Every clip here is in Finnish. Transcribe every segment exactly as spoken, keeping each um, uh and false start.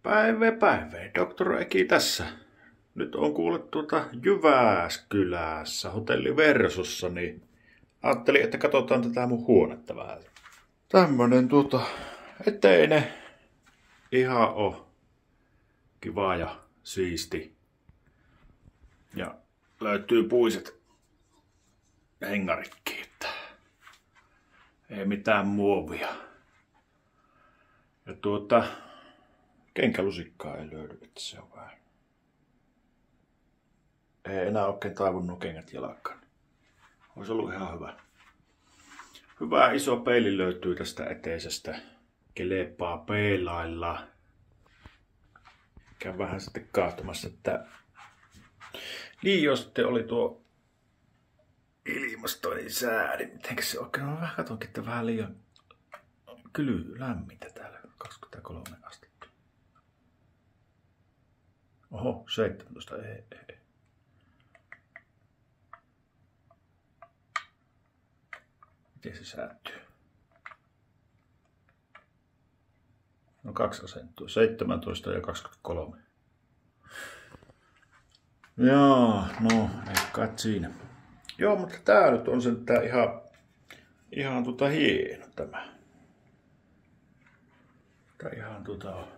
Päivä päivä, doktor Eki tässä. Nyt on kuullut tuota Jyväskylässä hotelli Versussa, niin ajattelin, että katsotaan tätä mun huonetta vähän. Tämmönen tuota eteinen, ihan on kiva ja siisti. Ja löytyy puiset hengarikki, että ei mitään muovia. Ja tuota, kenkälusikkaa ei löydy, että se on vähän. Ei enää oikein taivunut kengät jalkaan. Olisi ollut ihan hyvä. Hyvä iso peili löytyy tästä eteisestä. Kelepaa peilailla. Käyn vähän sitten katsomassa, että niin jos sitten oli tuo ilmastoinnin säädi. Mitenkä se oikein on? Vähän katonkin, että vähän liian kyly lämmintä täällä. kaksikymmentäkolme astetta. Oho, seitsemäntoista. Ei, ei, ei. Miten se säätyy? No kaksi asentua. seitsemäntoista ja kaksikymmentäkolme. Joo, no, ei kai siinä. Joo, mutta tää nyt on sentään ihan, ihan tota hieno tämä. Tää ihan tota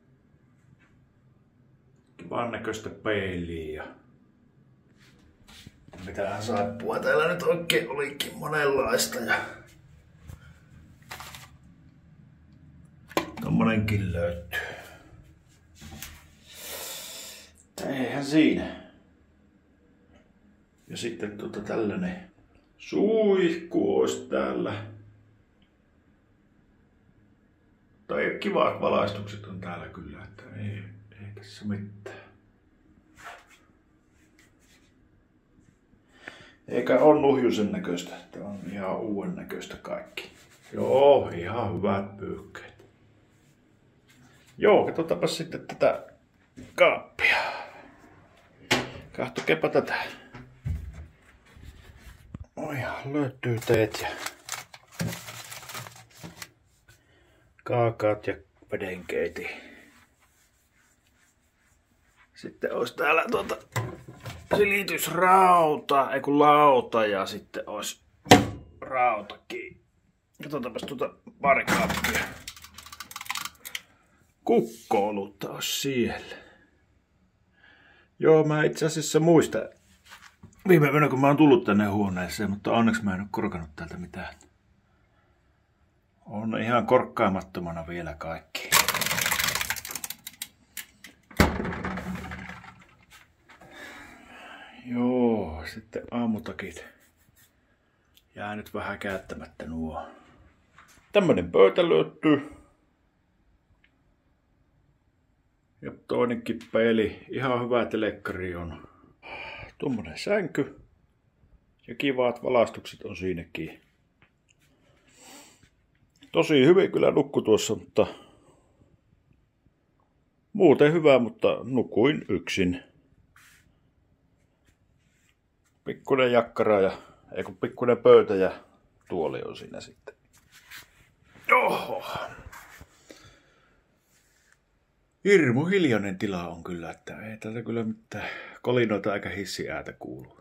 kivan näköistä peiliä ja mitähän saippua täällä nyt oikein olikin monenlaista ja tommonenkin löytyy. Eihän siinä. Ja sitten tuota tällainen suihku olisi täällä. Tai kivat valaistukset on täällä kyllä, että ei, ei tässä mitään. Eikä ole nuhjusen näköistä, että on ihan uuden näköistä kaikki. Joo, ihan hyvät pyyhkeet. Joo, katsotaanpa sitten tätä kaappia. Kahtokepa tätä. Oi, löytyy teet ja kaakaat ja vedenkeiti. Sitten olisi täällä tuota silitysrauta, ei kun lauta ja sitten olisi rautakin. Katsotaanpas tuota parikaappia. Kukko-olutta olisi siellä. Joo, mä itse asiassa muistan viime yönä, kun mä oon tullut tänne huoneeseen, mutta onneksi mä en ole korkannut täältä mitään. On ihan korkkaamattomana vielä kaikki. Joo, sitten aamutakit. Jää nyt vähän käyttämättä nuo. Tämmönen pöytä löytyy. Ja toinenkin peili. Ihan hyvä telekkari on. Tuommoinen sänky. Ja kivat valaistukset on siinäkin. Tosi hyvin kyllä nukku tuossa, mutta muuten hyvä, mutta nukuin yksin. Pikkuinen jakkara ja, ei kun pikkuinen pöytä ja tuoli on siinä sitten. Oho. Hirmu hiljainen tila on kyllä, että ei täältä kyllä mitään kolinoita eikä hissiäätä kuulu.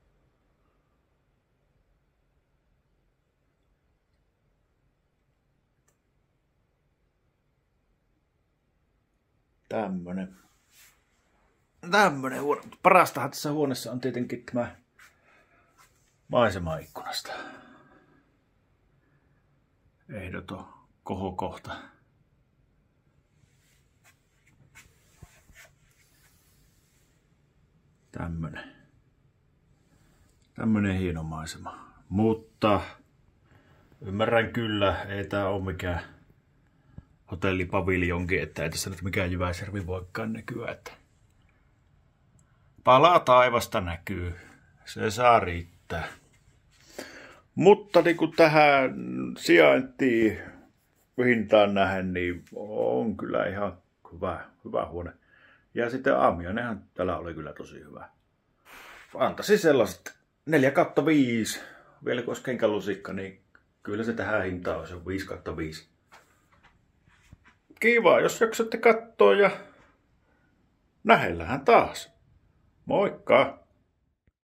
Tämmönen. Tämmönen huone. Parastahan tässä huoneessa on tietenkin tämä maisemaikkunasta. Ehdoton kohokohta. Tämmönen. Tämmönen hieno maisema. Mutta ymmärrän kyllä, ei tää oo mikään hotellipaviljonkin, että ei tässä nyt mikään Jyväsjärvi voikaan näkyä. Että palaa taivasta näkyy. Se saa riittää. Mutta niin kuin tähän sijaintiin hintaan nähden, niin on kyllä ihan hyvä, hyvä huone. Ja sitten aamiainenhan täällä oli kyllä tosi hyvä. Antaisin sellaiset neljä kautta viisi. Vielä kun olisi kenkälusikka, niin kyllä se tähän hintaan olisi viisi kautta viisi. kiva, jos jaksatte katsoa ja nähellähän taas. Moikka!